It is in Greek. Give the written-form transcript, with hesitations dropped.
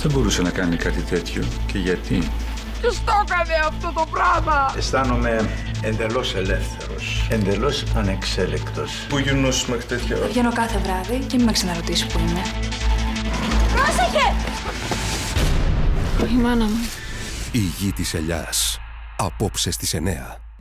δεν μπορούσε να κάνει κάτι τέτοιο και γιατί? Ποιος το έκανε αυτό το πράγμα? Αισθάνομαι εντελώς ελεύθερος, εντελώς ανεξέλεκτος. Πού γυρνώσεις μέχρι τέτοια ώρα? Βγαίνω κάθε βράδυ και μην με ξαναρωτήσει που είμαι. Πρόσεχε! Η μάνα μου. Η γη της ελιάς. Απόψε στις 9.